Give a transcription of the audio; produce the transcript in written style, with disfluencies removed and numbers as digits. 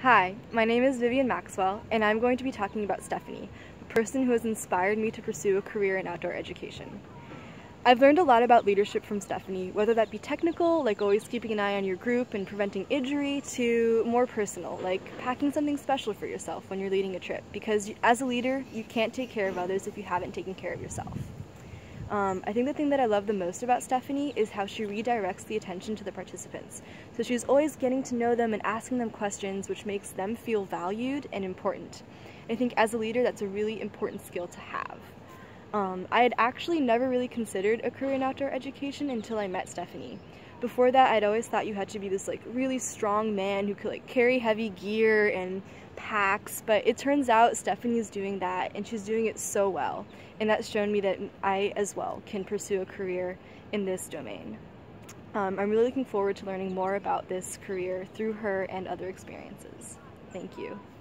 Hi, my name is Vivian Maxwell, and I'm going to be talking about Stephanie, a person who has inspired me to pursue a career in outdoor education. I've learned a lot about leadership from Stephanie, whether that be technical, like always keeping an eye on your group and preventing injury, to more personal, like packing something special for yourself when you're leading a trip, because as a leader, you can't take care of others if you haven't taken care of yourself. I think the thing that I love the most about Stephanie is how she redirects the attention to the participants. So she's always getting to know them and asking them questions, which makes them feel valued and important. I think as a leader, that's a really important skill to have. I had actually never really considered a career in outdoor education until I met Stephanie. Before that, I'd always thought you had to be this really strong man who could carry heavy gear and packs, but it turns out Stephanie's doing that, and she's doing it so well. And that's shown me that I as well can pursue a career in this domain. I'm really looking forward to learning more about this career through her and other experiences. Thank you.